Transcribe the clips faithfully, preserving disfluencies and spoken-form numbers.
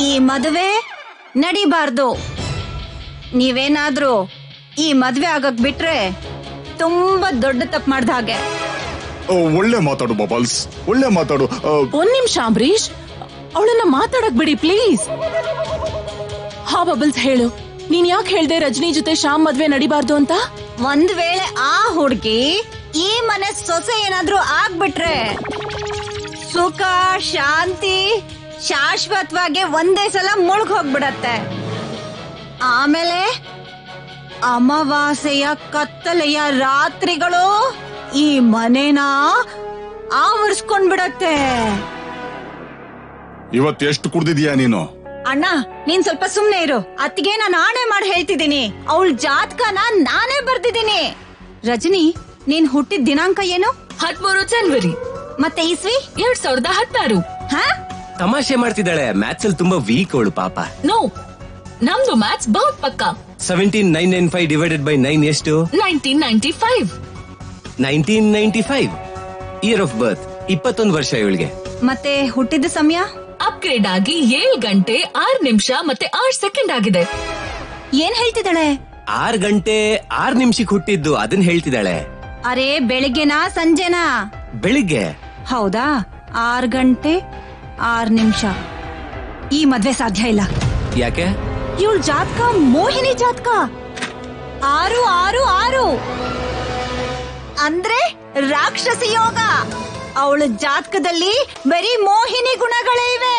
ಈ ಮದುವೆ ನಡಿಬಾರ್ದು. ನೀವೇನಾದ್ರೂ ಈ ಮದ್ವೆ ಆಗಕ್ ಬಿಟ್ರೆ ತುಂಬಾ ದೊಡ್ಡ ತಪ್ಪು ಮಾಡ್ದ ಹಾಗೆ. ಒಳ್ಳೆ ಮಾತಾಡು ಬಬಲ್ಸ್, ಒಳ್ಳೆ ಮಾತಾಡು. ಒಂದ್ ನಿಮಿಷ ಅಂಬರೀಶ್, ಅವಳನ್ನ ಮಾತಾಡಕ್ ಬಿಡಿ ಪ್ಲೀಸ್. ಹಾ ಬಬಲ್ಸ್ ಹೇಳು, ನೀನ್ ಯಾಕೆ ಹೇಳ್ದೆ ರಜನಿ ಜೊತೆ ಶ್ಯಾಮ್ ಮದ್ವೆ ನಡಿಬಾರ್ದು ಅಂತ? ಒಂದ್ ವೇಳೆ ಆ ಹುಡ್ಗಿ ಈ ಮನೆ ಸೊಸೆ ಏನಾದ್ರೂ ಆಗ್ಬಿಟ್ರೆ ಸುಖ ಶಾಂತಿ ಶಾಶ್ವತವಾಗಿ ಒಂದೇ ಸಲ ಮುಳುಗ್ ಹೋಗ್ಬಿಡತ್ತೆ. ಆಮೇಲೆ ಅಮಾವಾಸ್ಯೆಯ ಕತ್ತಲೆಯ ರಾತ್ರಿಗಳು ಈ ಮನೇನ ಆವರಿಸ್ಕೊಂಡ್ಬಿಡತ್ತೆ. ಇವತ್ತು ಎಷ್ಟು ಕುಡ್ದಿದ್ಯಾ ನೀನು? ಅಣ್ಣ ನೀನ್ ಸ್ವಲ್ಪ ಸುಮ್ನೆ ಇರು. ಅತ್ತಿಗೆ ನಾನು ಆಣೆ ಮಾಡಿ ಹೇಳ್ತಿದ್ದೀನಿ, ಅವಳ ಜಾತಕನ ನಾನೇ ಬರ್ದಿದ್ದೀನಿ. ರಜನಿ, ನೀನ್ ಹುಟ್ಟಿದ ದಿನಾಂಕ ಏನು? ಹದಿಮೂರು ಜನವರಿ. ಮತ್ತೆ ಇಸ್ವಿ ಎರಡ್ ಸಾವಿರದ ಹತ್ತಾರು. ಹಾ, ತಮಾಷೆ ಮಾಡ್ತಿದ್ದಾಳೆ. ಮ್ಯಾಥ್ಸ್ ಅಲ್ಲಿ ತುಂಬಾ ವೀಕ್ ಅವಳು ಪಾಪ. ನೋ, ನಮ್ದು ಮ್ಯಾಥ್ಸ್ ಬಹುತ್ ಪಕ್ಕ. Seventeen nine nine five divided by nine ಎಷ್ಟು? Nineteen ninety five. Nineteen ninety five year of birth. ಇಪ್ಪತ್ತೊಂದು ವರ್ಷ ಇವಳಿಗೆ. ಮತ್ತೆ ಹುಟ್ಟಿದ ಸಮಯ ಅಪ್ಗ್ರೇಡ್ ಆಗಿ ಏಳು ಗಂಟೆ ಆರು ನಿಮಿಷ ಮತ್ತೆ ಆರು ಸೆಕೆಂಡ್ ಆಗಿದೆ. ಏನ್ ಹೇಳ್ತಿದ್ದಾಳೆ? ಆರ್ ಗಂಟೆ ಆರ್ ನಿಮಿಷಕ್ಕೆ ಹುಟ್ಟಿದ್ದು, ಅದನ್ನ ಹೇಳ್ತಿದ್ದಾಳೆ. ಅರೆ ಬೆಳಿಗ್ಗೆನಾ ಸಂಜೆನಾ? ಬೆಳಿಗ್ಗೆ. ಹೌದಾ? ಆರ್ ಗಂಟೆ ಆರ್ ನಿಮಿಷ. ಈ ಮದ್ವೆ ಸಾಧ್ಯ ಇಲ್ಲ. ಯಾಕೆ? ಇವಳ ಜಾತಕ ಮೋಹಿನಿ ಜಾತಕ. ಆರು ಆರು ಆರು ಅಂದ್ರೆ ರಾಕ್ಷಸಿ ಯೋಗ. ಅವಳ ಜಾತಕದಲ್ಲಿ ಬರೀ ಮೋಹಿನಿ ಗುಣಗಳೇ ಇವೆ.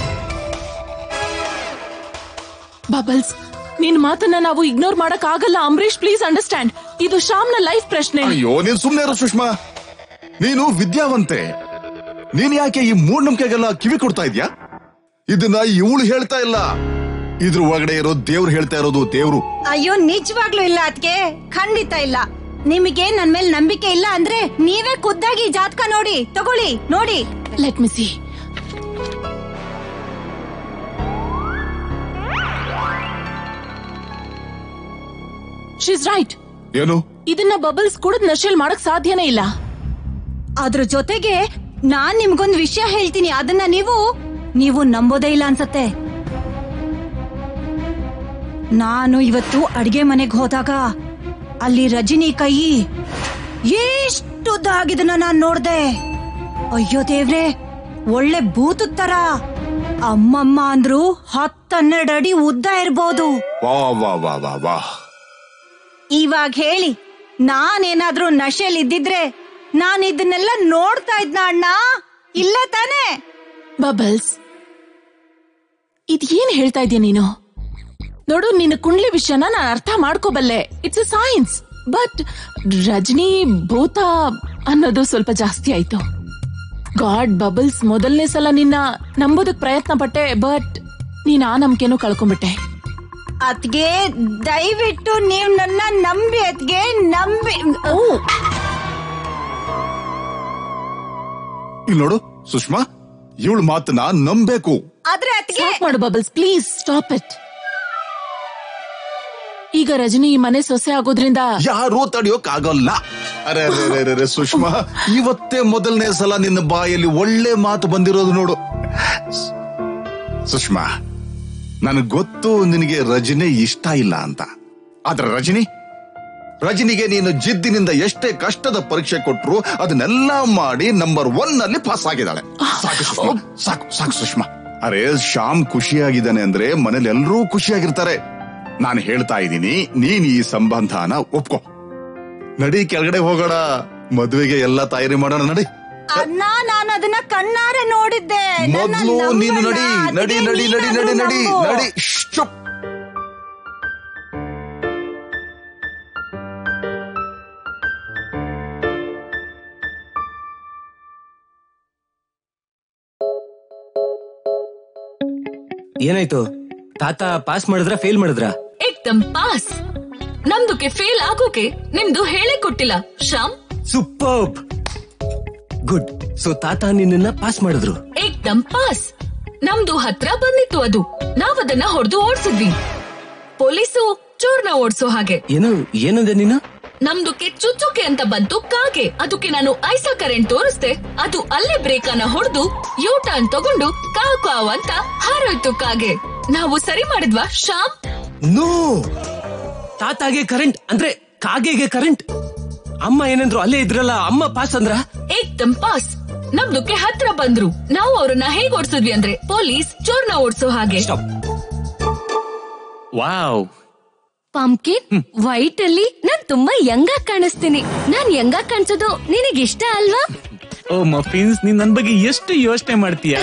ಬಬಲ್ಸ್, ನಿನ್ ಮಾತನ್ನ ನಾವು ಇಗ್ನೋರ್ ಮಾಡಕ್ ಆಗಲ್ಲ ಅಂಬರೀಶ್. ಪ್ಲೀಸ್ ಅಂಡರ್ಸ್ಟ್ಯಾಂಡ್, ಇದು ಶ್ಯಾಮ್ನ ಲೈಫ್ ಪ್ರಶ್ನೆ. ಅಯ್ಯೋ ನೀನ್ ಸುಮ್ನೆ ಇರು ಸುಷ್ಮಾ, ನೀನು ವಿದ್ಯಾವಂತೆ. ನೀನ್ ಯಾಕೆ ಈ ಮೂಢನಂಬಿಕೆಗೆಲ್ಲ ಕಿವಿ ಕೊಡ್ತಾ ಇದ್ಯಾ? ಇದನ್ನ ಇವಳು ಹೇಳ್ತಾ ಇಲ್ಲ, ಇದ್ರ ಒಳಗಡೆ ಇರೋ ದೇವ್ರು ಹೇಳ್ತಾ ಇರೋದು. ದೇವ್ರು. ಅಯ್ಯೋ ನಿಜವಾಗ್ಲೂ ಇಲ್ಲ ಅದ್ಕೆ, ಖಂಡಿತ ಇಲ್ಲ. ನಿಮಗೆ ನನ್ ಮೇಲೆ ನಂಬಿಕೆ ಇಲ್ಲ ಅಂದ್ರೆ ನೀವೇ ಖುದ್ದಾಗಿ ಜಾತಕ ನೋಡಿ ತಗೊಳ್ಳಿ, ನೋಡಿ. Let me see. She's right. ಏನು? ಇದನ್ನ ಬಬಲ್ಸ್ ಕುಡಿದ್ ನಶೆಲ್ ಮಾಡಕ್ ಸಾಧ್ಯನೇ ಇಲ್ಲ. ಅದ್ರ ಜೊತೆಗೆ ನಾನ್ ನಿಮ್ಗೊಂದ್ ವಿಷಯ ಹೇಳ್ತೀನಿ, ಅದನ್ನ ನೀವು ನೀವು ನಂಬೋದೇ ಇಲ್ಲ ಅನ್ಸತ್ತೆ. ನಾನು ಇವತ್ತು ಅಡ್ಗೆ ಮನೆಗ್ ಹೋದಾಗ ಅಲ್ಲಿ ರಜನಿ ಕೈ ಎಷ್ಟುದ್ದಾಗಿದನ್ನ ನಾನ್ ನೋಡ್ದೆ. ಅಯ್ಯೋ ದೇವ್ರೆ, ಒಳ್ಳೆ ಭೂತದ ತರ. ಅಮ್ಮಮ್ಮ ಅಂದ್ರು ಹತ್ತನ್ನೆರಡು ಅಡಿ ಉದ್ದ ಇರ್ಬೋದು. ವಾ ವಾ ವಾ ವಾ ವಾ. ಇವಾಗ ಹೇಳಿ, ನಾನೇನಾದ್ರೂ ನಶೆಲ್ ಇದ್ದಿದ್ರೆ ನಾನ್ ಇದನ್ನೆಲ್ಲ ನೋಡ್ತಾ ಇದ್ನ ಅಣ್ಣ? ಇಲ್ಲ ತಾನೇ? ಬಬಲ್ಸ್, ಇದ್ ಏನ್ ಹೇಳ್ತಾ ಇದೀಯ ನೀನು? ನೋಡು, ನಿನ್ನ ಕುಂಡ್ಲಿ ವಿಷಯನ ನಾನು ಅರ್ಥ ಮಾಡ್ಕೋಬಲ್ಲೆ. It's a science. But Rajani ಭೂತ ಅನ್ನೋದು ಸ್ವಲ್ಪ ಜಾಸ್ತಿ ಆಯ್ತು. ಗಾಡ್ ಬಬಲ್ಸ್, ಮೊದಲನೇ ಸಲ ನಿನ್ನ ನಂಬೋದಕ್ ಪ್ರಯತ್ನ ಪಟ್ಟೆ, ಬಟ್ ನೀನ್ ಆ ನಂಬಿಕೆನೂ ಕಳ್ಕೊಂಡ್ಬಿಟ್ಟೆ. ಅದ್ಗೆ ದಯವಿಟ್ಟು ನೀವ್ ನನ್ನ ನಂಬಿ, ಅದ್ಗೆ ನಂಬಿ. ಇಲ್ಲಿ ನೋಡು ಸುಷ್ಮಾ, ಇವಳ ಮಾತನ್ನ ನಂಬೇಕು. ಆದ್ರೆ ಅದ್ಗೆ ಮಾಡು ಬಬಲ್ಸ್, ಪ್ಲೀಸ್ ಸ್ಟಾಪ್ ಇಟ್. ಈಗ ರಜನಿ ಈ ಮನೆ ಸೊಸೆ ಆಗೋದ್ರಿಂದ ಯಾರೂ ತಡೆಯೋಕ್ ಆಗಲ್ಲ. ಅರೆ ಅರೆ ಸುಷ್ಮಾ, ಇವತ್ತೇ ಮೊದಲನೇ ಸಲ ನಿನ್ನ ಬಾಯಲ್ಲಿ ಒಳ್ಳೆ ಮಾತು ಬಂದಿರೋದು ನೋಡು. ಸುಷ್ಮಾ, ನನಗ್ ಗೊತ್ತು ನಿನಗೆ ರಜನಿ ಇಷ್ಟ ಇಲ್ಲ ಅಂತ. ಆದ್ರೆ ರಜನಿ ರಜನಿಗೆ ನೀನು ಜಿದ್ದಿನಿಂದ ಎಷ್ಟೇ ಕಷ್ಟದ ಪರೀಕ್ಷೆ ಕೊಟ್ರು ಅದನ್ನೆಲ್ಲ ಮಾಡಿ ನಂಬರ್ ಒನ್ ನಲ್ಲಿ ಪಾಸ್ ಆಗಿದ್ದಾಳೆ. ಸಾಕು ಸುಷ್ಮಾ, ಸಾಕು ಸಾಕು ಸುಷ್ಮಾ. ಅರೆ ಶ್ಯಾಮ್ ಖುಷಿಯಾಗಿದ್ದಾನೆ ಅಂದ್ರೆ ಮನೇಲಿ ಎಲ್ಲರೂ ಖುಷಿಯಾಗಿರ್ತಾರೆ. ನಾನು ಹೇಳ್ತಾ ಇದ್ದೀನಿ, ನೀನ್ ಈ ಸಂಬಂಧನ ಒಪ್ಕೋ. ನಡಿ, ಕೆಳಗಡೆ ಹೋಗೋಣ, ಮದುವೆಗೆ ಎಲ್ಲ ತಯಾರಿ ಮಾಡೋಣ. ನಡಿ. ಅಣ್ಣ, ನಾನು ಅದನ್ನ ಕಣ್ಣಾರೆ ನೋಡಿದ್ದೆ. ಮೊದ್ಲು ನೀನು ನಡಿ ನಡಿ ನಡಿ ನಡಿ ನಡಿ ನಡಿ ನಡಿ. ಚುಪ್. ಏನಾಯ್ತು? ತಾತ ಪಾಸ್ ಮಾಡಿದ್ರ ಫೇಲ್ ಮಾಡಿದ್ರ? ಏಕ್ದಮ್ ಪಾಸ್. ನಮ್ದುಕ್ಕೆ ಫೇಲ್ ಆಗೋಕೆ ನಿಮ್ದು ಹೇಳೇ ಕೊಟ್ಟಿಲ್ಲ ಶ್ಯಾಮ್. Superb, good. ಸೊ ತಾತ ನಿನ್ನ ಪಾಸ್ ಮಾಡಿದ್ರು? ಏಕ್ದಮ್ ಪಾಸ್. ನಮ್ದು ಹತ್ರ ಬಂದಿತ್ತು ಅದು, ನಾವದನ್ನ ಹೊಡೆದು ಓಡಿಸಿದ್ವಿ. ಪೊಲೀಸು ಚೋರ್ನ ಓಡಿಸೋ ಹಾಗೆ. ಏನು ಏನಂದೆ ನೀನು? ನಮ್ದುಕ್ಕೆ ಚುಚ್ಚುಕೆ ಅಂತ ಬಂತು ಕಾಗೆ. ಅದಕ್ಕೆ ನಾನು ಐಸಾ ಕರೆಂಟ್ ತೋರಿಸ್ದೆ, ಅದು ಅಲ್ಲೇ ಬ್ರೇಕ್ ಅನ್ನ ಹೊಡೆದು ಯೂ ಟರ್ನ್ ತಗೊಂಡು ಕಾವ್ ಕಾವ್ ಅಂತ ಹಾರೋಯ್ತು ಕಾಗೆ. ನಾವು ಸರಿ ಮಾಡಿದ್ವಾ ಶ್ಯಾಮ್? ನೋ, ತಾತಾಗೆ ಕರೆಂಟ್ ಅಂದ್ರೆ ಕಾಗೆಗೆ ಕರೆಂಟ್. ಅಮ್ಮ ಏನಂದ್ರು ಅಲ್ಲೇ ಇದ್ರಲ್ಲ, ಅಮ್ಮ ಪಾಸ್ ಅಂದ್ರ ಏಕ್ದಮ್ ಪಾಸ್. ನಮ್ದುಕ್ಕೆ ಹತ್ರ ಬಂದ್ರು. ನಾವು ಅವ್ರನ್ನ ಹೇಗ್ ಓಡಿಸಿದ್ವಿ ಅಂದ್ರೆ ಪೊಲೀಸ್ ಚೋರ್ನ ಓಡಿಸೋ ಹಾಗೆ. ವಾವ್. ಪಂಪ್ಕಿನ್, ವೈಟ್ ಅಲ್ಲಿ ನಾನ್ ತುಂಬಾ ಯಂಗ್ ಆಗಿ ಕಾಣಿಸ್ತೀನಿ. ನಾನ್ ಯಂಗ್ ಆಗಿ ಕಾಣಿಸೋದು ನಿನಗೆ ಇಷ್ಟ ಅಲ್ವಾ? ಓ ಮಫಿನ್ಸ್, ನೀನ್ ನನ್ ಬಗ್ಗೆ ಎಷ್ಟು ಯೋಚನೆ ಮಾಡ್ತೀಯಾ?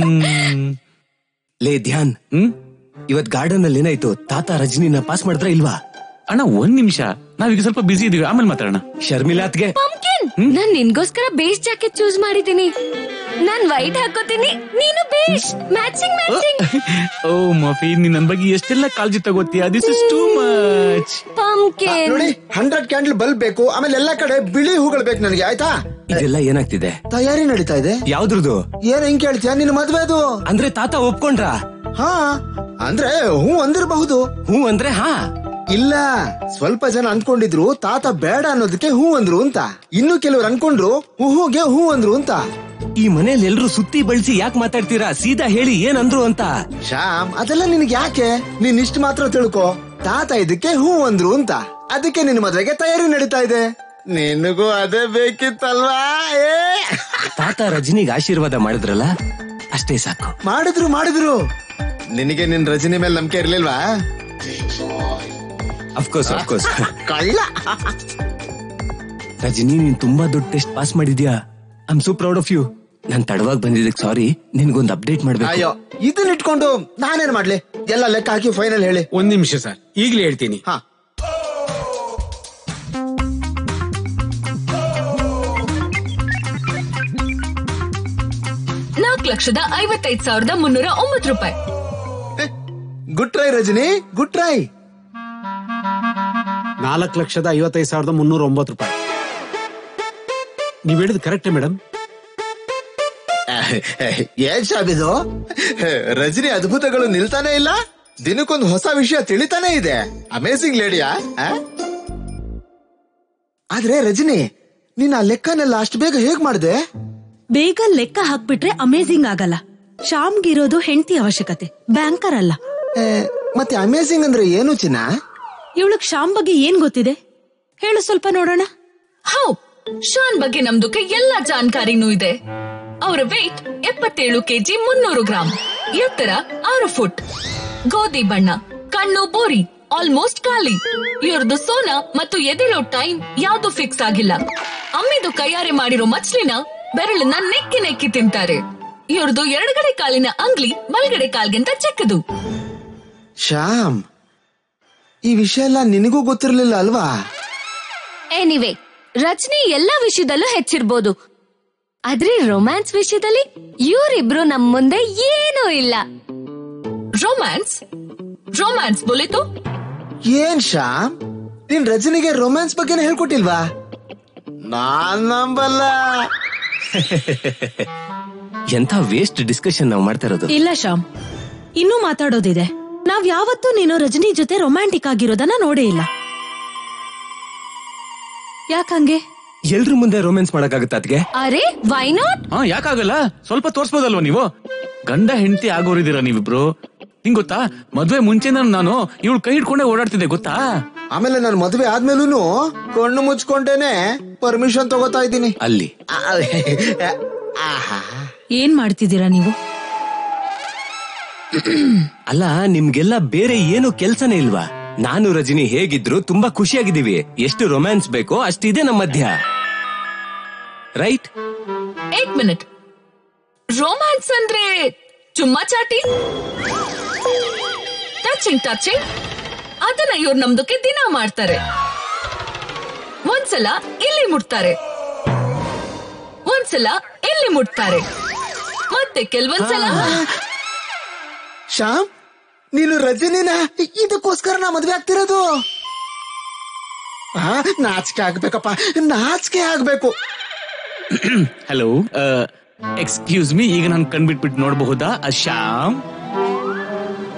ಲೇ ಧ್ಯಾನ್, ಹ್ಮ್ ಇವತ್ ಗಾರ್ಡನ್ ಅಲ್ಲಿ ಏನಾಯ್ತು? ತಾತ ರಜನಿನ ಪಾಸ್ ಮಾಡಿದ್ರ ಇಲ್ವಾ? ಅಣ್ಣ ಒಂದ್ ನಿಮಿಷ, ನಾವೀಗ ಸ್ವಲ್ಪ ಬಿಸಿ ಇದೀವಿ, ಆಮೇಲೆ ಮಾತಾಡೋಣ. ಶರ್ಮಿಲಾತ್ಗೆ ಪಂಪ್ಕಿನ್, ನಾನ್ ನಿನ್ಗೋಸ್ಕರ ಬೇಸ್ ಜಾಕೆಟ್ ಚೂಸ್ ಮಾಡಿದೀನಿ. ನಾನ್ ವೈಟ್ ಹಾಕೋತೀನಿ, ನೀನು beige. Matching matching. Oh muffin, ನೀನ್ ನನ್ ಬಗ್ಗೆ ಎಷ್ಟೆಲ್ಲ ಕಾಳಜಿ ತಗೋತೀಯ. This is too much. Pumpkin ನೋಡಿ, ಹಂಡ್ರೆಡ್ ಕ್ಯಾಂಡಲ್ ಬಲ್ಬ್ ಬೇಕು, ಆಮೇಲೆ ಎಲ್ಲಾ ಕಡೆ ಬಿಳಿ ಹೂಗಳು ಬೇಕು ನನಗೆ, ಆಯ್ತಾ? ಇದೆಲ್ಲ ಏನಾಗ್ತಿದೆ? ತಯಾರಿ ನಡೀತಾ ಇದೆ. ಯಾವ್ದ್ರದ್ದು? ಏನ್ ಹೆಂಗ್ ಕೇಳ್ತೀಯ? ನಿನ್ನ ಮದ್ವೆದು. ಅಂದ್ರೆ ತಾತ ಒಪ್ಕೊಂಡ್ರ? ಹಾ, ಅಂದ್ರೆ ಹೂ ಅಂದಿರಬಹುದು. ಹೂ ಅಂದ್ರೆ ಹಾ ಇಲ್ಲ, ಸ್ವಲ್ಪ ಜನ ಅನ್ಕೊಂಡಿದ್ರು ತಾತ ಬೇಡ ಅನ್ನೋದಕ್ಕೆ ಹೂ ಅಂದ್ರು ಅಂತ. ಇನ್ನು ಕೆಲವರು ಅನ್ಕೊಂಡ್ರು ಹೂಗೆ ಹೂ ಅಂದ್ರು ಅಂತ. ಈ ಮನೇಲಿ ಎಲ್ರು ಸುತ್ತಿ ಬಳಸಿ ಯಾಕೆ ಮಾತಾಡ್ತೀರಾ? ಸೀದಾ ಹೇಳಿ ಏನಂದ್ರು ಅಂತ. ಶ್ಯಾಮ್, ಅದೆಲ್ಲ ನಿನ್ಗೆ ಯಾಕೆ? ನೀನ್ ಇಷ್ಟು ಮಾತ್ರ ತಿಳ್ಕೊ, ತಾತ ಇದಕ್ಕೆ ಹೂ ಅಂದ್ರು ಅಂತ. ಅದಕ್ಕೆ ನಿನ್ ಮದ್ವೆಗೆ ತಯಾರಿ ನಡೀತಾ ಇದೆ. ನಿನಗೂ ಅದೇ ಬೇಕಿತ್ತಲ್ವಾ? ಏ ತಾತ ರಜನಿಗೆ ಆಶೀರ್ವಾದ ಮಾಡಿದ್ರಲ್ಲ, ಅಷ್ಟೇ ಸಾಕು. ಮಾಡಿದ್ರು ಮಾಡಿದ್ರು ನಿನಗೆ ನಿನ್ ರಜನಿ ಮೇಲೆ ನಂಬಿಕೆ ಇರ್ಲಿಲ್ವಾ? Of course of course. ಕಳ್ಳ. ರಜನಿ, ನೀನ್ ತುಂಬಾ ದೊಡ್ಡ ಟೆಸ್ಟ್ ಪಾಸ್ ಮಾಡಿದ್ಯಾ. I am so proud of you. ನಾನ್ ತಡವಾಗಿ ಬಂದಿದ್ದಕ್ಕೆ ಸಾರಿ. ನಿನ್ಗೊಂದು ಅಪ್ಡೇಟ್ ಮಾಡ್ಬೇಕು. ಅಯ್ಯೋ, ಇದನ್ನ ಇಟ್ಕೊಂಡು ನಾನೇನ್ ಮಾಡ್ಲಿ? ಎಲ್ಲ ಲೆಕ್ಕ ಹಾಕಿ ಫೈನಲ್ ಹೇಳಿ. ಒಂದ್ ನಿಮಿಷ ಸರ್, ಈಗ್ಲೇ ಹೇಳ್ತೀನಿ. ಹಾ, ನಾಲ್ಕು ಲಕ್ಷದ ಐವತ್ತೈದು ಸಾವಿರದ ಮುನ್ನೂರ ಒಂಬತ್ತು ರೂಪಾಯಿ. Good try Rajani, good try. ನಾಲ್ಕು ಲಕ್ಷದ ಐವತ್ತೈದು ಸಾವಿರದ ಮುನ್ನೂರ ಒಂಬತ್ತು ರೂಪಾಯಿ. ನೀವ್ ಹೇಳಿದ್ ಕರೆಕ್ಟೇ ಮೇಡಮ್. ಏನ್ ಶಾಬಿದು, ರಜನಿ ಅದ್ಭುತಗಳು ನಿಲ್ತಾನೆ ಇಲ್ಲ. ದಿನಕ್ಕೊಂದು ಹೊಸ ವಿಷಯ ತಿಳಿತಾನೆ ಇದೆ. ಅಮೇಸಿಂಗ್ ಲೇಡಿಯಾ? ಆದ್ರೆ ರಜನಿ, ನೀನ್ ಆ ಲೆಕ್ಕನೆಲ್ಲ ಅಷ್ಟು ಬೇಗ ಹೇಗ್ ಮಾಡ್ದೆ? ಬೇಗ ಲೆಕ್ಕ ಹಾಕ್ಬಿಟ್ರೆ ಅಮೇಜಿಂಗ್ ಆಗಲ್ಲ. ಶ್ಯಾಮ್ಗಿರೋದು ಹೆಂಡತಿ ಅವಶ್ಯಕತೆ, ಬ್ಯಾಂಕರ್ ಅಲ್ಲ. ಮತ್ತೆ ಅಮೇಸಿಂಗ್ ಅಂದ್ರೆ ಏನು ಚಿನ್ನ? ಇವಳಗ್ ಶ್ಯಾಮ್ ಬಗ್ಗೆ ಏನ್ ಗೊತ್ತಿದೆ ಹೇಳು ಸ್ವಲ್ಪ ನೋಡೋಣ. ಹೌ, ಶಾನ್ ಬಗ್ಗೆ ನಮ್ದುಕ್ಕೆ ಎಲ್ಲಾ ಜಾನ್ಕಾರಿನೂ ಇದೆ. ಅವರ ವೆಯ್ಟ್ ಎಪ್ಪತ್ತೇಳು ಕೆಜಿ ಮುನ್ನೂರು ಗ್ರಾಂ, ಎತ್ತರ ಆರು ಫುಟ್, ಗೋಧಿ ಬಣ್ಣ, ಕಣ್ಣು ಬೋರಿ, ಆಲ್ಮೋಸ್ಟ್ ಖಾಲಿ. ಇವ್ರದ್ದು ಸೋನ ಮತ್ತು ಎದೆಳೋ ಟೈಮ್ ಯಾವ್ದು ಫಿಕ್ಸ್ ಆಗಿಲ್ಲ. ಅಮ್ಮಿದು ಕೈಯಾರೆ ಮಾಡಿರೋ ಮಚ್ಲಿನ ಬೆರಳನ್ನ ನೆಕ್ಕಿ ನೆಕ್ಕಿ ತಿಂತಾರೆ. ಇವ್ರದ್ದು ಎರಡುಗಡೆ ಕಾಲಿನ ಅಂಗ್ಲಿ ಬಲ್ಗಡೆ ಕಾಲ್ಗಿಂತ ಚಿಕ್ಕದು. ಶ್ಯಾಮ್, ಈ ವಿಷಯ ಎಲ್ಲ ನಿನಗೂ ಗೊತ್ತಿರ್ಲಿಲ್ಲ ಅಲ್ವಾ? ಎನಿವೆ, ರಚನೆ ಎಲ್ಲಾ ವಿಷಯದಲ್ಲೂ ಹೆಚ್ಚಿರ್ಬೋದು, ಆದ್ರೆ ರೊಮ್ಯಾನ್ಸ್ ವಿಷಯದಲ್ಲಿ ಇವರಿಬ್ರು ನಮ್ ಮುಂದೆ ಏನೂ ಇಲ್ಲ. ರೊಮ್ಯಾನ್ಸ್ ರೊಮ್ಯಾನ್ಸ್ ಬೋಲಿತು. ಏನ್ ಶ್ಯಾಮ್, ನೀನ್ ರಜನಿಗೆ ರೊಮ್ಯಾನ್ಸ್ ಬಗ್ಗೆನೇ ಹೇಳ್ಕೊಟ್ಟಿಲ್ವಾ? ನಾನ್ ನಂಬಲ್ಲ. ಎಂತ ವೇಸ್ಟ್ ಡಿಸ್ಕಷನ್ ನಾವು ಮಾಡ್ತಾ ಇರೋದು. ಇಲ್ಲ ಶ್ಯಾಮ್, ಇನ್ನೂ ಮಾತಾಡೋದಿದೆ. ನಾವ್ ಯಾವತ್ತೂ ನೀನು ರಜನಿ ಜೊತೆ ರೊಮ್ಯಾಂಟಿಕ್ ಆಗಿರೋದನ್ನ ನೋಡೇ ಇಲ್ಲ. ಯಾಕಂಗೆ? ಎಲ್ರ ಮುಂದೆ ರೊಮ್ಯಾನ್ಸ್ ಮಾಡಕ್ಕಾಗತ್ತ ಅದ್ಗೆ? ಅರೆ ವೈ ನಾಟ್? ಹಾ, ಯಾಕಾಗಲ್ಲ? ಸ್ವಲ್ಪ ತೋರ್ಸ್ಬೋದಲ್ವಾ ನೀವು? ಗಂಡ ಹೆಂಡತಿ ಆಗೋರಿದ್ದೀರಾ ನೀವಿಬ್ರು. ನಿಂಗ್ ಗೊತ್ತಾ, ಮದ್ವೆ ಮುಂಚೆ ನಾನು ಇವಳು ಕೈ ಹಿಡ್ಕೊಂಡೆ ಓಡಾಡ್ತಿದ್ದೆ ಗೊತ್ತಾ? ಆಮೇಲೆ ನನ್ ಮದ್ವೆ ಆದ್ಮೇಲೂ ಕಣ್ಣು ಮುಚ್ಕೊಂಡೇನೆ ಪರ್ಮಿಷನ್ ತಗೋತಾ ಇದ್ದೀನಿ. ಅಲ್ಲಿ ಏನ್ ಮಾಡ್ತಿದ್ದೀರಾ ನೀವು? ಅಲ್ಲ, ನಿಮ್ಗೆಲ್ಲ ಬೇರೆ ಏನು ಕೆಲ್ಸನೇ ಇಲ್ವಾ? ನಾನು ರಜನಿ ಹೇಗಿದ್ರು ತುಂಬಾ ಖುಷಿಯಾಗಿದ್ದೀವಿ. ಎಷ್ಟು ರೊಮ್ಯಾನ್ಸ್ ಬೇಕೋ ಅಷ್ಟಿದೆ ನಮ್ಮ ಮಧ್ಯ, ರೈಟ್? ಏಕ್ ಮಿನಿಟ್, ರೊಮ್ಯಾನ್ಸ್ ಅಂದ್ರೆ ಚುಮ್ಮಾ ಚಾಟಿ, ಟಚಿಂಗ್ ಟಚಿಂಗ್, ಅದನ್ನ ಇವ್ರು ನಮ್ದಕ್ಕೆ ದಿನ ಮಾಡ್ತಾರೆ. ಒಂದ್ಸಲ ಇಲ್ಲಿ ಮುಟ್ತಾರೆ, ಒಂದ್ಸಲ ಇಲ್ಲಿ ಮುಟ್ತಾರೆ, ಮತ್ತೆ ಕೆಲವೊಂದ್ಸಲ. ಶ್ಯಾಮ್, ನೀನು ರಜನಿನ ಇದಕ್ಕೋಸ್ಕರ ನಾ ಮದ್ವೆ ಆಗ್ತಿರೋದು? ನಾಚಿಕೆ ಆಗ್ಬೇಕಪ್ಪ, ನಾಚಿಕೆ ಆಗ್ಬೇಕು. ಹಲೋ, ಎಕ್ಸ್ಕ್ಯೂಸ್ ಮೀ, ಈಗ ನಾನು ಕಣ್ಬಿಟ್ಬಿಟ್ಟು ನೋಡಬಹುದಾ ಶ್ಯಾಮ್?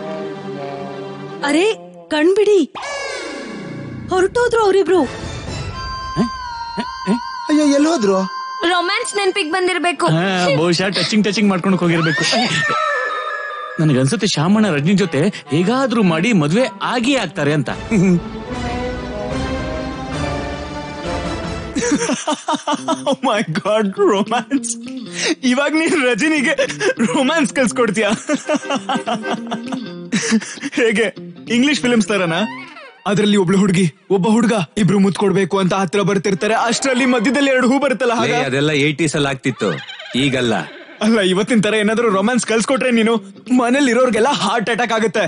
ಅರೆ ಕಣ್ಬಿಡಿ, ಹೊರಟೋದ್ರು ಅವರಿಬ್ರು. ಅಯ್ಯೋ ಎಲ್ಲಿ ಹೋದ್ರು? ರೊಮ್ಯಾನ್ಸ್ ನೆನ್ಪಿಗ್ ಬಂದಿರ್ಬೇಕು. ಹಾ, ಬಹುಶಃ ಟಚಿಂಗ್ ಟಚಿಂಗ್ ಮಾಡ್ಕೊಂಡು ಹೋಗಿರ್ಬೇಕು. ನನಗನ್ಸುತ್ತೆ ಶ್ಯಾಮಣ್ಣ ರಜನಿ ಜೊತೆ ಹೇಗಾದ್ರೂ ಮಾಡಿ ಮದ್ವೆ ಆಗೇ ಆಗ್ತಾರೆ ಅಂತ. My god, romance! ಇವಾಗ ನೀನ್ ರಜನಿಗೆ ರೊಮ್ಯಾನ್ಸ್ ಕಲ್ಸ್ಕೊಡ್ತೀಯ? ಹೇಗೆ, ಇಂಗ್ಲಿಷ್ ಫಿಲ್ಮ್ಸ್ ತರನಾ? ಅದ್ರಲ್ಲಿ ಒಬ್ಳು ಹುಡುಗಿ ಒಬ್ಬ ಹುಡುಗ ಇಬ್ರು ಮುತ್ ಕೊಡ್ಬೇಕು ಅಂತ ಹತ್ರ ಬರ್ತಿರ್ತಾರೆ, ಅಷ್ಟ್ರಲ್ಲಿ ಮಧ್ಯದಲ್ಲಿ ಎರಡು ಹೂ ಬರುತ್ತಲ್ಲ, ಹಾಗೆ. ಅದೆಲ್ಲ ಏಟೀಸ್ ಅಲ್ಲಿ ಆಗ್ತಿತ್ತು, ಈಗಲ್ಲ. ಅಲ್ಲ, ಇವತ್ತಿನ ತರ ಏನಾದ್ರು ರೊಮ್ಯಾನ್ಸ್ ಕಲ್ಸ್ಕೊಟ್ರೆ ನೀನು ಮನೇಲಿ ಇರೋರ್ಗೆಲ್ಲ ಹಾರ್ಟ್ ಅಟ್ಯಾಕ್ ಆಗುತ್ತೆ.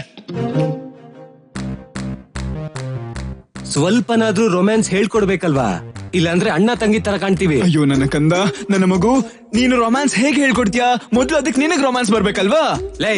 ಸ್ವಲ್ಪನಾದ್ರೂ ರೊಮ್ಯಾನ್ಸ್ ಹೇಳ್ಕೊಡ್ಬೇಕಲ್ವಾ, ಇಲ್ಲಾಂದ್ರೆ ಅಣ್ಣ ತಂಗಿ ತರ ಕಾಣ್ತೀವಿ. ಅಯ್ಯೋ ನನ್ನ ಕಂದ, ನನ್ನ ಮಗು, ನೀನು ರೊಮ್ಯಾನ್ಸ್ ಹೇಗೆ ಹೇಳ್ಕೊಡ್ತೀಯಾ? ಮೊದ್ಲು ಅದಕ್ಕೆ ನಿನಗ್ ರೊಮ್ಯಾನ್ಸ್ ಬರ್ಬೇಕಲ್ವಾ? ಲೈ,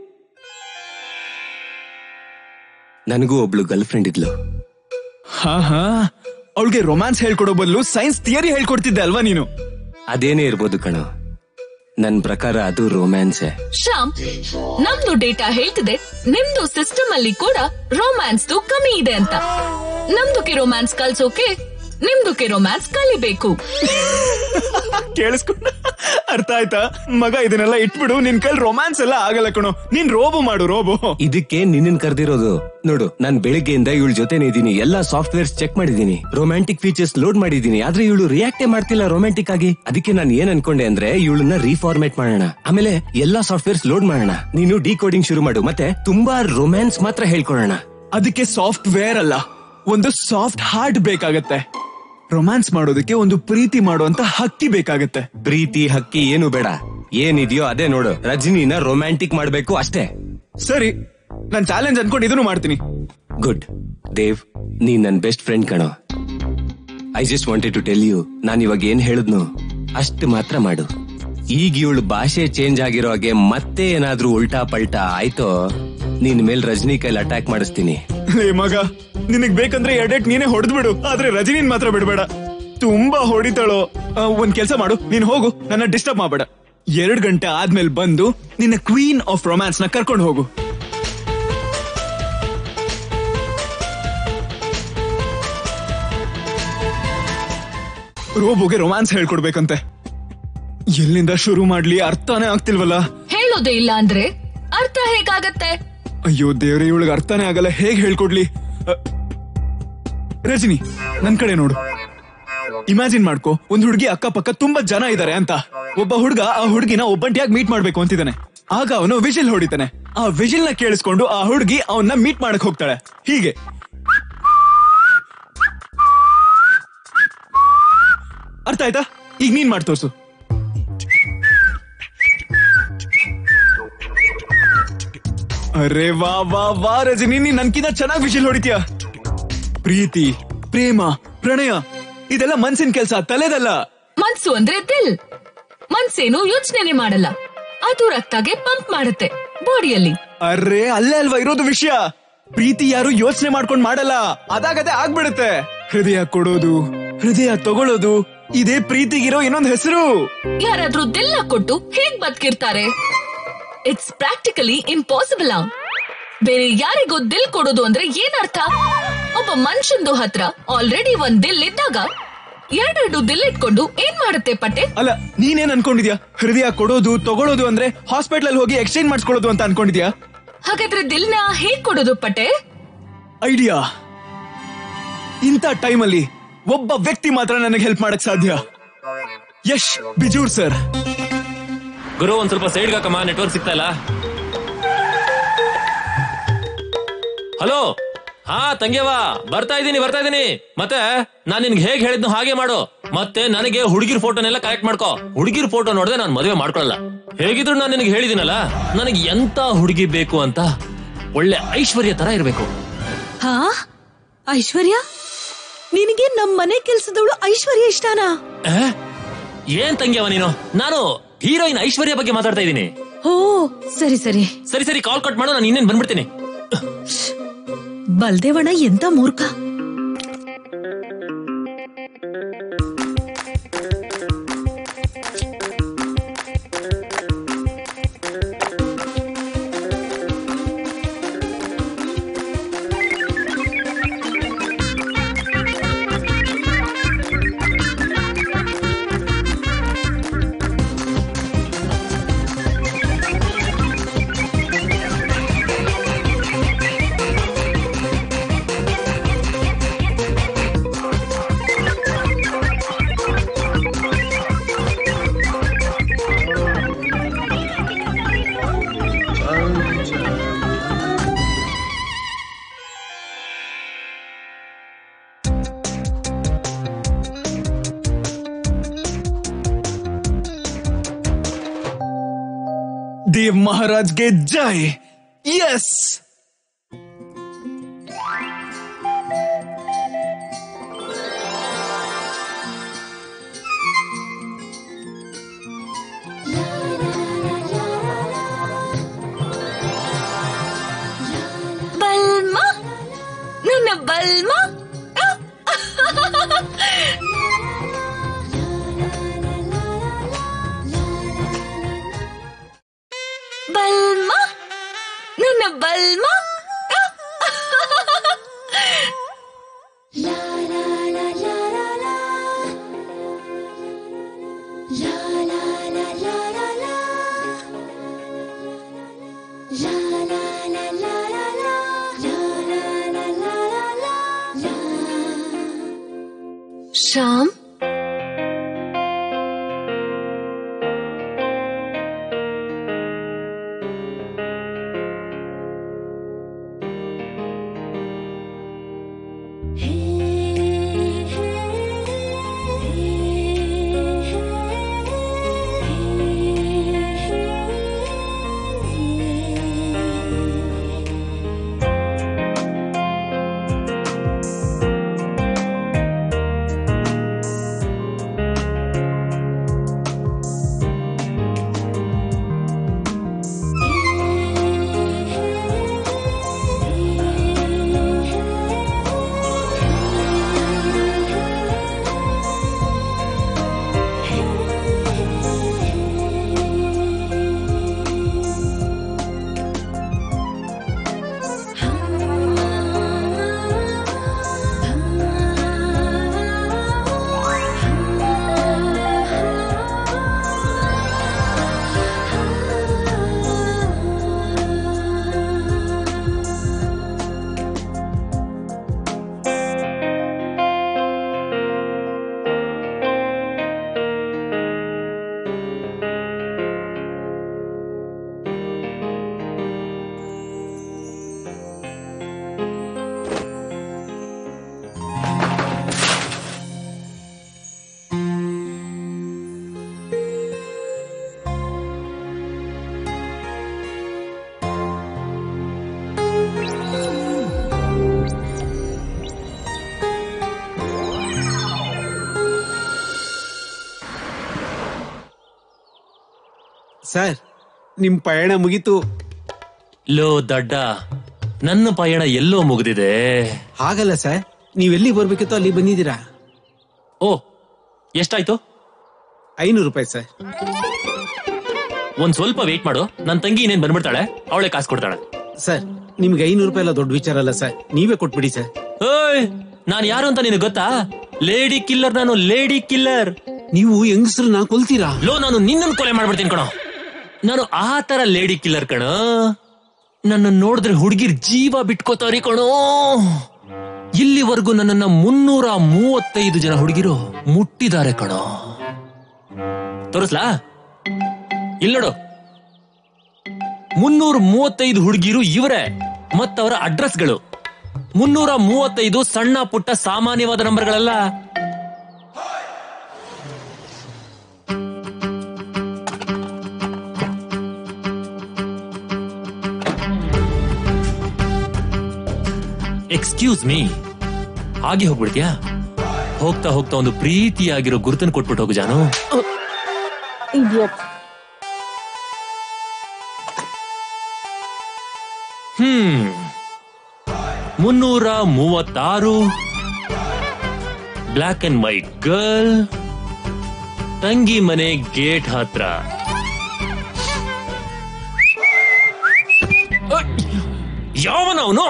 ನನಗೂ ಒಬ್ಳು ಗರ್ಲ್ ಫ್ರೆಂಡ್ ಇದ್ಲು. ಹಾ ಹಾ, ಅವಳಿಗೆ ರೊಮ್ಯಾನ್ಸ್ ಹೇಳ್ಕೊಡೋ ಬದಲು ಸೈನ್ಸ್ ಥಿಯರಿ ಹೇಳ್ಕೊಡ್ತಿದ್ದೆ ಅಲ್ವಾ ನೀನು? ಅದೇನೇ ಇರ್ಬೋದು ಕಣೋ, ನನ್ ಪ್ರಕಾರ ಅದು ರೊಮ್ಯಾನ್ಸ್. ಶ್ಯಾಮ್, ನಮ್ದು ಡೇಟಾ ಹೇಳ್ತಿದೆ ನಿಮ್ದು ಸಿಸ್ಟಮ್ ಅಲ್ಲಿ ಕೂಡ ರೊಮ್ಯಾನ್ಸ್ ಕಮ್ಮಿ ಇದೆ ಅಂತ. ನಮ್ದುಕ್ಕೆ ರೊಮ್ಯಾನ್ಸ್ ಕಲ್ಸೋಕೆ ನಿಮ್ದುಕ್ಕೆ ರೊಮ್ಯಾನ್ಸ್ ಕಲಿಬೇಕು. ಕೇಳಿಸ್ಕೊಂಡ? ಅರ್ಥ ಆಯ್ತಾ ಮಗ? ಇದನ್ನೆಲ್ಲ ಇಟ್ಬಿಡು, ನಿನ್ ಕೈಲಿ ರೊಮ್ಯಾನ್ಸ್ ಎಲ್ಲ ಆಗಲ್ಲ ಕಣೋ. ನೀನ್ ರೋಬೋ ಮಾಡು, ರೋಬೋ. ಇದಕ್ಕೆ ನಿನ್ನ ಕರ್ದಿರೋದು. ನೋಡು, ನಾನ್ ಬೆಳಿಗ್ಗೆಯಿಂದ ಇವಳ ಜೊತೆನೇ ಇದೀನಿ, ಎಲ್ಲಾ ಸಾಫ್ಟ್ವೇರ್ಸ್ ಚೆಕ್ ಮಾಡಿದೀನಿ, ರೊಮ್ಯಾಂಟಿಕ್ ಫೀಚರ್ಸ್ ಲೋಡ್ ಮಾಡಿದೀನಿ, ಆದ್ರೆ ಇವಳು ರಿಯಾಕ್ಟೇ ಮಾಡ್ತಿಲ್ಲ ರೊಮ್ಯಾಂಟಿಕ್ ಆಗಿ. ಅದಕ್ಕೆ ನಾನು ಏನ್ ಅನ್ಕೊಂಡೆ ಅಂದ್ರೆ ಇವಳನ್ನ ರೀಫಾರ್ಮೇಟ್ ಮಾಡೋಣ, ಆಮೇಲೆ ಎಲ್ಲಾ ಸಾಫ್ಟ್ವೇರ್ಸ್ ಲೋಡ್ ಮಾಡೋಣ, ನೀನು ಡಿಕೋಡಿಂಗ್ ಶುರು ಮಾಡು, ಮತ್ತೆ ತುಂಬಾ ರೊಮ್ಯಾನ್ಸ್ ಮಾತ್ರ ಹೇಳ್ಕೊಳೋಣ. ಅದಕ್ಕೆ ಸಾಫ್ಟ್ವೇರ್ ಅಲ್ಲ, ಒಂದು ಸಾಫ್ಟ್ ಹಾರ್ಟ್ ಬೇಕಾಗತ್ತೆ. ರೊಮ್ಯಾನ್ಸ್ ಮಾಡೋದಕ್ಕೆ ಒಂದು ಪ್ರೀತಿ ಮಾಡುವಂತ ಹಕ್ಕಿ ಬೇಕಾಗತ್ತೆ. ಪ್ರೀತಿ ಹಕ್ಕಿ ಏನು ಬೇಡ, ಏನಿದೆಯೋ ಅದೇ ನೋಡು. ರಜನಿನ ರೊಮ್ಯಾಂಟಿಕ್ ಮಾಡ್ಬೇಕು ಅಷ್ಟೇ. ಸರಿ, ನಾನ್ ಚಾಲೆಂಜ್ ಅನ್ಕೊಂಡು ಇದನ್ನು ಮಾಡ್ತೀನಿ. ಗುಡ್. ದೇವ್, ನೀನ್ ನನ್ ಬೆಸ್ಟ್ ಫ್ರೆಂಡ್ ಕಣೋ. I just wanted to tell you, ನಾನ್ ಇವಾಗ ಏನ್ ಹೇಳಿದ್ನು ಅಷ್ಟು ಮಾತ್ರ ಮಾಡು. ಈಗ ಇವಳು ಭಾಷೆ ಚೇಂಜ್ ಆಗಿರೋ ಹಾಗೆ ಮತ್ತೆ ಏನಾದ್ರೂ ಉಲ್ಟಾ ಪಲ್ಟಾ ಆಯ್ತೋ, ನಿನ್ ಮೇಲ್ ರಜನಿ ಕೈಲಿ ಅಟ್ಯಾಕ್ ಮಾಡಿಸ್ತೀನಿ. ಹೇ ಮಗ, ನಿನಗ್ ಬೇಕಂದ್ರೆ ಎಡೆಟ್ ನೀನೇ ಹೊಡೆದ್ ಬಿಡು, ಆದ್ರೆ ರಜನಿನ್ ಮಾತ್ರ ಬಿಡ್ಬೇಡ. ತುಂಬಾ ಹೊಡಿತಾಳೋ. ಒಂದ್ ಕೆಲ್ಸ ಮಾಡು, ನೀನ್ ಹೋಗು, ನನ್ನ ಡಿಸ್ಟರ್ಬ್ ಮಾಡ್ಬೇಡ. ಎರಡ್ ಗಂಟೆ ಆದ್ಮೇಲೆ ಬಂದು ನಿನ್ನ ಕ್ವೀನ್ ಆಫ್ ರೊಮ್ಯಾನ್ಸ್ ನ ಕರ್ಕೊಂಡು ಹೋಗು. ರೋಬೋಗೆ ರೊಮ್ಯಾನ್ಸ್ ಹೇಳ್ಕೊಡ್ಬೇಕಂತೆ. ಎಲ್ಲಿಂದ ಶುರು ಮಾಡ್ಲಿ ಅರ್ಥನೇ ಆಗ್ತಿಲ್ವಲ್ಲ. ಹೇಳೋದೇ ಇಲ್ಲ ಅಂದ್ರೆ ಅರ್ಥ ಹೇಗಾಗತ್ತೆ? ಅಯ್ಯೋ ದೇವ್ರೆ, ಇವಳಿಗೆ ಅರ್ಥನೇ ಆಗಲ್ಲ, ಹೇಗ್ ಹೇಳ್ಕೊಡ್ಲಿ? ರಜನಿ, ನನ್ ಕಡೆ ನೋಡು. ಇಮ್ಯಾಜಿನ್ ಮಾಡ್ಕೋ, ಒಂದ್ ಹುಡುಗಿ ಅಕ್ಕಪಕ್ಕ ತುಂಬಾ ಜನ ಇದಾರೆ ಅಂತ. ಒಬ್ಬ ಹುಡುಗ ಆ ಹುಡುಗಿನ ಒಬ್ಬಂಟಿಯಾಗಿ ಮೀಟ್ ಮಾಡ್ಬೇಕು ಅಂತಿದ್ದಾನೆ. ಆಗ ಅವನು ವಿಜಿಲ್ ಹೊಡಿತಾನೆ. ಆ ವಿಜಿಲ್ ನ ಕೇಳಿಸ್ಕೊಂಡು ಆ ಹುಡುಗಿ ಅವನ್ನ ಮೀಟ್ ಮಾಡಕ್ ಹೋಗ್ತಾಳೆ. ಹೀಗೆ ಅರ್ಥ ಆಯ್ತಾ? ಈಗ ನೀನ್ ಮಾಡಿ ತೋರ್ಸು. ಅರೆ ವಾ ವಾ ವಾ ರಜನಿ, ನೀನ್ ನನ್ಕಿಂತ ಚೆನ್ನಾಗಿ ವಿಜಿಲ್ ಹೊಡಿತೀಯ. ಪ್ರೀತಿ, ಪ್ರೇಮ, ಪ್ರಣಯ ಇದೆಲ್ಲ ಮನ್ಸಿನ ಕೆಲ್ಸ, ತಲೆದಲ್ಲ. ಮನ್ಸು ಅಂದ್ರೆ ದಿಲ್. ಮನ್ಸೇನು ಯೋಚನೆ ಮಾಡಲ್ಲ, ಅದು ರಕ್ತಗೆ ಪಂಪ್ ಮಾಡುತ್ತೆ ಬಾಡಿಯಲ್ಲಿ. ಅರೆ ಅಲ್ಲೇ ಅಲ್ವಾ ಇರೋದು ವಿಷಯ. ಪ್ರೀತಿ ಯಾರು ಯೋಚನೆ ಮಾಡ್ಕೊಂಡ್ ಮಾಡಲ್ಲ, ಅದಾಗದೆ ಆಗ್ಬಿಡುತ್ತೆ. ಹೃದಯ ಕೊಡೋದು, ಹೃದಯ ತಗೊಳ್ಳೋದು, ಇದೇ ಪ್ರೀತಿಗಿರೋ ಇನ್ನೊಂದು ಹೆಸರು. ಯಾರಾದ್ರೂ ದಿಲ್ಲ ಕೊಟ್ಟು ಹೇಗ್ ಬದುಕಿರ್ತಾರೆ? It's practically impossible. ಬೇರೆ ಯಾರಿಗೂ ದಿಲ್ ಕೊಡೋದು ಅಂದ್ರೆ ಏನರ್ಥ? ಒಬ್ಬ ಮನುಷ್ಯಂದು ಹತ್ರ ಆಲ್ರೆಡಿ ಒಂದ್ ದಿಲ್ ಇದ್ದಾಗ ಎರಡೆರಡು ದಿಲ್ ಇಟ್ಕೊಂಡು ಏನ್ ಮಾಡುತ್ತೆ ಪಟೆ? ಅಲ್ಲ, ನೀನೇನ್ ಅನ್ಕೊಂಡಿದ್ಯಾ? ಹೃದಯ ಕೊಡೋದು ತಗೊಳ್ಳೋದು ಅಂದ್ರೆ ಹಾಸ್ಪಿಟಲ್ ಅಲ್ಲಿ ಹೋಗಿ ಎಕ್ಸ್ಚೇಂಜ್ ಮಾಡಿಸ್ಕೊಳ್ಳೋದು ಅಂತ ಅನ್ಕೊಂಡಿದ್ಯಾ? ಹಾಗಾದ್ರೆ ದಿಲ್ನ ಹೇಗ್ ಕೊಡೋದು ಪಟೆ? ಐಡಿಯಾ. ಇಂಥ ಟೈಮಲ್ಲಿ ಒಬ್ಬ ವ್ಯಕ್ತಿ ಮಾತ್ರ ನನಗೆ ಹೆಲ್ಪ್ ಮಾಡಕ್ ಸಾಧ್ಯ. ಯಶ್ ಬಿಜೂರ್ ಸರ್. ಗುರು, ಒಂದ್ ಸ್ವಲ್ಪ ಸೈಡ್ ಹಾಕಮ್ಮ, ನೆಟ್ವರ್ಕ್ ಸಿಗ್ತಾ ಇಲ್ಲ. ಹಲೋ, ಹಾ ತಂಗ್ಯವಾ, ಬರ್ತಾ ಇದೀನಿ ಬರ್ತಾ ಇದೀನಿ. ಮತ್ತೆ ನಾನ್ ನಿನ್ಗೆ ಹೇಗ್ ಹೇಳಿದ್ನು ಹಾಗೆ ಮಾಡು. ಮತ್ತೆ ನನಗೆ ಹುಡುಗಿರ್ ಫೋಟೋನೆಲ್ಲ ಕಲೆಕ್ಟ್ ಮಾಡ್ಕೋ. ಹುಡುಗಿರ್ ಫೋಟೋ ನೋಡಿದ್ರೆ ನಾನು ಮದುವೆ ಮಾಡ್ಕೊಳಲ್ಲ. ಹೇಗಿದ್ರು ನಾನು ನಿನಗೆ ಹೇಳಿದಿನಲ್ಲ, ನನಗೆ ಎಂತ ಹುಡುಗಿ ಬೇಕು ಅಂತ. ಒಳ್ಳೆ ಐಶ್ವರ್ಯ ತರ ಇರ್ಬೇಕು. ಹಾ, ಐಶ್ವರ್ಯ? ನಿನಗೆ ನಮ್ ಮನೆ ಕೆಲ್ಸದವಳು ಐಶ್ವರ್ಯ ಇಷ್ಟನಾ? ಏನ್ ತಂಗ್ಯವ ನೀನು? ನಾನು ಹೀರೋಯಿನ್ ಐಶ್ವರ್ಯ ಬಗ್ಗೆ ಮಾತಾಡ್ತಾ ಇದ್ದೀನಿ. ಓ ಸರಿ ಸರಿ ಸರಿ ಸರಿ ಕಾಲ್ ಕಟ್ ಮಾಡು, ನಾನು ಇನ್ನೇನ್ ಬಂದ್ಬಿಡ್ತೀನಿ. ಬಲ್ದೇವಣ್ಣ ಎಂತ ಮೂರ್ಖ. ದೇವ್ ಮಹಾರಾಜ್ಗೆ ಜೈ. ಎಸ್ ಬಲ್ಮ ನನ್ನ ಬಲ್ಮ ಬಲ್ಮ ನನ್ನ ಬಲ್ಮ ಶ್ಯಾಮ್, ಸರ್, ನಿಮ್ ಪಯಣ ಮುಗೀತು. ಲೋ ದಡ್ಡ, ನನ್ನ ಪಯಣ ಎಲ್ಲೋ ಮುಗಿದಿದೆ. ಹಾಗಲ್ಲ ಸರ್, ನೀವೆಲ್ಲಿ ಬರ್ಬೇಕಿತ್ತು ಅಲ್ಲಿ ಬಂದಿದ್ದೀರಾ. ಓ, ಎಷ್ಟಾಯ್ತು? ಐನೂರು ರೂಪಾಯಿ ಸರ್. ಒಂದ್ ಸ್ವಲ್ಪ ವೇಟ್ ಮಾಡು, ನನ್ ತಂಗಿ ಇನ್ನೇನ್ ಬಂದ್ಬಿಡ್ತಾಳೆ, ಅವಳೆ ಕಾಸು ಕೊಡ್ತಾಳೆ. ಸರ್, ನಿಮ್ಗೆ ಐನೂರು ರೂಪಾಯಿ ಎಲ್ಲ ದೊಡ್ಡ ವಿಚಾರ ಅಲ್ಲ ಸರ್, ನೀವೇ ಕೊಟ್ಬಿಡಿ ಸರ್. ಓಯ್, ನಾನ್ ಯಾರು ಅಂತ ನಿನಗೆ ಗೊತ್ತಾ? ಲೇಡಿ ಕಿಲ್ಲರ್ ನಾನು, ಲೇಡಿ ಕಿಲ್ಲರ್. ನೀವು ಹೆಂಗಸ್ರನ್ನ ಕೊಲ್ತೀರಾ? ಲೋ, ನಾನು ನಿನ್ನನ್ನು ಕೊಲೆ ಮಾಡ್ಬಿಡ್ತೀನಿ ಕಣೋ. ನಾನು ಆ ತರ ಲೇಡಿ ಕಿಲ್ಲರ್ ಕಣ. ನನ್ನ ನೋಡಿದ್ರೆ ಹುಡುಗಿರ್ ಜೀವ ಬಿಟ್ಕೋತಾರಿ ಕಣೋ. ಇಲ್ಲಿವರೆಗೂ ನನ್ನನ್ನ ಮುನ್ನೂರ ಮೂವತ್ತೈದು ಜನ ಹುಡುಗಿರು ಮುಟ್ಟಿದ್ದಾರೆ ಕಣೋ. ತೋರಿಸ್ಲಾ? ಇಲ್ಲ ನೋಡು, ಮುನ್ನೂರ ಮೂವತ್ತೈದು ಹುಡುಗಿರು ಇವರೇ, ಮತ್ತವರ ಅಡ್ರೆಸ್ಗಳು. ಮುನ್ನೂರ ಮೂವತ್ತೈದು ಸಣ್ಣ ಪುಟ್ಟ ಸಾಮಾನ್ಯವಾದ ನಂಬರ್ಗಳಲ್ಲ. ಎಕ್ಸ್ಕ್ಯೂಸ್ ಮೀ, ಹಾಗೆ ಹೋಗ್ಬಿಡ್ತೀಯಾ? ಹೋಗ್ತಾ ಹೋಗ್ತಾ ಒಂದು ಪ್ರೀತಿಯಾಗಿರೋ ಗುರುತನ್ನು ಕೊಟ್ಬಿಟ್ಟು ಹೋಗು ಜಾನು. ಹ್ಮ್ ಮುನ್ನೂರ ಮೂವತ್ತಾರು, ಬ್ಲಾಕ್ ಅಂಡ್ ವೈಟ್ ಗರ್ಲ್, ತಂಗಿ ಮನೆ ಗೇಟ್ ಹತ್ರ. ಯಾವನವನು?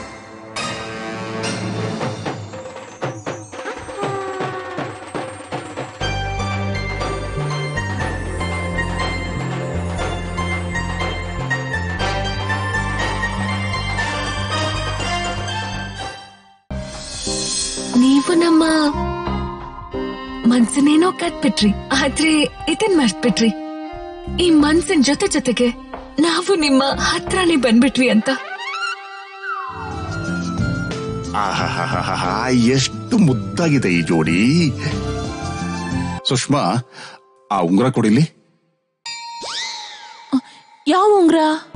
ನೀವು ನಮ್ಮ ಮನ್ಸನ್ನೇನೋ ಕಟ್ಬಿಟ್ರಿ, ಆದ್ರೆ ಇದನ್ ಮರ್ತ್ಬಿಟ್ರಿ. ಈ ಮನ್ಸಿನ ಜೊತೆ ಜೊತೆಗೆ ನಾವು ನಿಮ್ಮ ಹತ್ರನೇ ಬಂದ್ಬಿಟ್ವಿ ಅಂತ. ಆಹಾಹಾಹಾ, ಎಷ್ಟು ಮುದ್ದಾಗಿದೆ ಈ ಜೋಡಿ. ಸುಷ್ಮಾ, ಆ ಉಂಗುರ ಕೊಡಿಲಿ. ಯಾವ ಉಂಗ್ರ?